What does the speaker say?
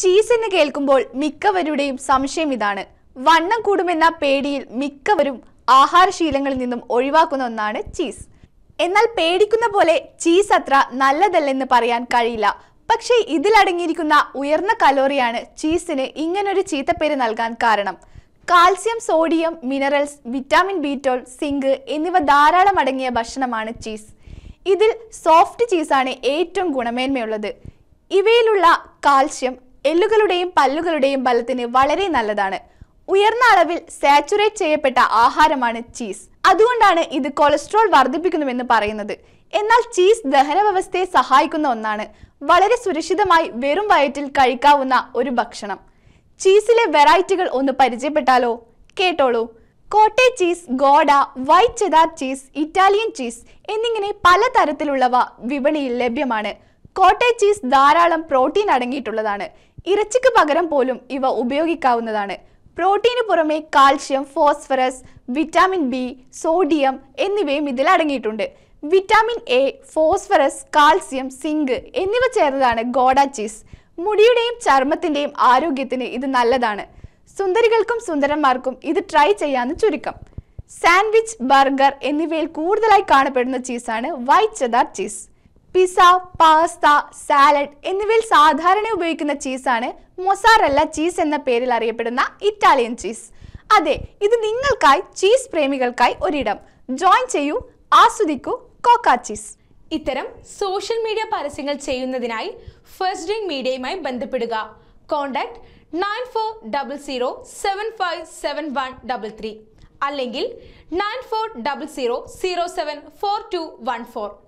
Cheese എന്ന് കേൾക്കുമ്പോൾ മിക്കവരുടെയും സംശയം ഇതാണ്. വണ്ണം കൂടുമെന്ന പേടിയിൽ മിക്കവരും ആഹാരശീലങ്ങളിൽ നിന്നും ഒഴിവാക്കുന്ന ഒന്നാണ് ചീസ്. എന്നാൽ പേടിക്കുന്ന പോലെ ചീസ് അത്ര നല്ലതല്ലെന്ന് പറയാൻ കഴിയില്ല. പക്ഷേ ഇതിലടങ്ങിയിരിക്കുന്ന ഉയർന്ന കലോറിയാണ് ചീസിന് ഇങ്ങനൊരു ചീത്തപ്പേര് നൽകാൻ കാരണം. Calcium, sodium, minerals, vitamin B12, zinc എന്നിവ ധാരാളം അടങ്ങിയ ഭക്ഷണമാണ് ചീസ്. ഇതിൽ സോഫ്റ്റ് ചീസാണ് ഏറ്റവും ഗുണമേന്മയുള്ളത്. ഇവയിലുള്ള കാൽസ്യം എല്ലുകളുടെയും പല്ലുകളുടെയും ബലത്തിന് വളരെ നല്ലതാണ്. ഉയർന്ന അളവിൽ സാച്ചുറേറ്റ് ചെയ്യപ്പെട്ട ആഹാരമാണ് ചീസ്. അതുകൊണ്ടാണ് ഇത് കൊളസ്ട്രോൾ വർദ്ധിപ്പിക്കുന്നുവെന്ന് പറയുന്നത്. എന്നാൽ ചീസ് ദഹന വ്യവസ്ഥയെ സഹായിക്കുന്ന ഒന്നാണ്. വളരെ സുരക്ഷിതമായി വെറും വയറ്റിൽ കഴിക്കാവുന്ന ഒരു ഭക്ഷണം. ചീസിലെ വെറൈറ്റികൾ ഒന്ന് പരിചയപ്പെട്ടാലോ? കേട്ടോളൂ. Cottage cheese, gouda, white cheddar cheese, Italian cheese എന്നിങ്ങനെ പലതരത്തിലുള്ളവ വിപണിയിൽ ലഭ്യമാണ്. കോട്ടേജ് ചീസ് ധാരാളം പ്രോട്ടീൻ അടങ്ങിയിട്ടുള്ളതാണ്. ഇറച്ചിക്ക് പകരം പോലും ഇവ ഉപയോഗിക്കാവുന്നതാണ്. പ്രോട്ടീന് പുറമെ calcium, phosphorus, vitamin B, sodium എന്നിവയും ഇതിൽ അടങ്ങിയിട്ടുണ്ട്. Vitamin A, phosphorus, calcium, zinc എന്നിവ ചേർന്നതാണ് ഗോഡ ചീസ്. മുടിയുടെയും ചർമ്മത്തിന്റെയും ആരോഗ്യത്തിന് ഇത് നല്ലതാണ്. സുന്ദരികൾക്കും സുന്ദരന്മാർക്കും ഇത് ട്രൈ ചെയ്യാന്ന് ചുരുക്കം. സാൻഡ്വിച്ച്, ബർഗർ എന്നിവയിൽ കൂടുതലായി കാണപ്പെടുന്ന ചീസാണ് white cheddar cheese. Pizza, pasta, salad എന്നിവയിൽ സാധാരണ ഉപയോഗിക്കുന്ന ചീസാണ് മൊസാറല്ല ചീസ് എന്ന പേരിൽ അറിയപ്പെടുന്ന ഇറ്റാലിയൻ ചീസ്. അതെ, ഇത് നിങ്ങൾക്കായി, ചീസ് പ്രേമികൾക്കായി ഒരിടം. ജോയിൻ ചെയ്യൂ, ആസ്വദിക്കൂ കോക്ക ചീസ്. ഇത്തരം സോഷ്യൽ മീഡിയ പരസ്യങ്ങൾ ചെയ്യുന്നതിനായി ഫസ്റ്റ് ഡ്രിങ്ക് മീഡിയയുമായി ബന്ധപ്പെടുക. കോൺടാക്ട് 9400757133 അല്ലെങ്കിൽ 9400074214.